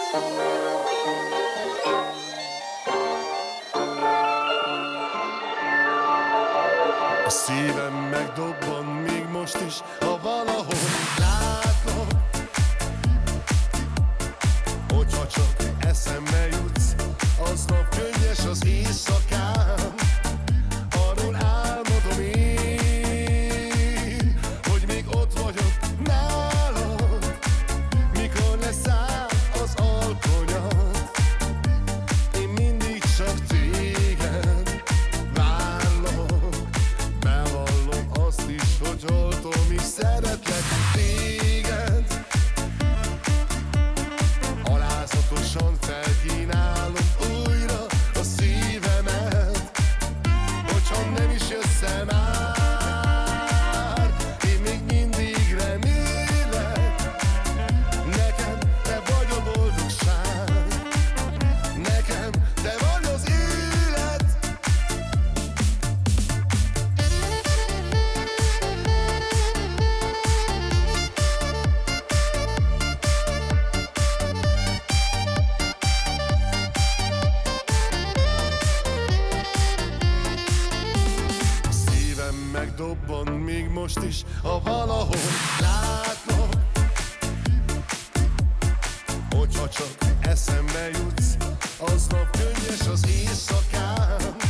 A szívem megdobban még most is, ha valahol látlak. Hogyha csak eszembe jutsz, aznap könnyes az éjszakám. Arról álmodom én, hogy még ott vagyok nálad, mikor leszáll az alkonyat. Én mindig csak téged várlak, bevallom azt is, hogy holtom is szeretlek téged. Alázatosan felkínálom újra a szívemet, hogyha nem is jössz el már, én még mindig remélek. Nekem te vagy a boldogság, nekem te vagy az élet. A szívem megdobban még most is, ha valahol látlak. Hogyha csak eszembe jutsz, aznap könnyes az éjszakám.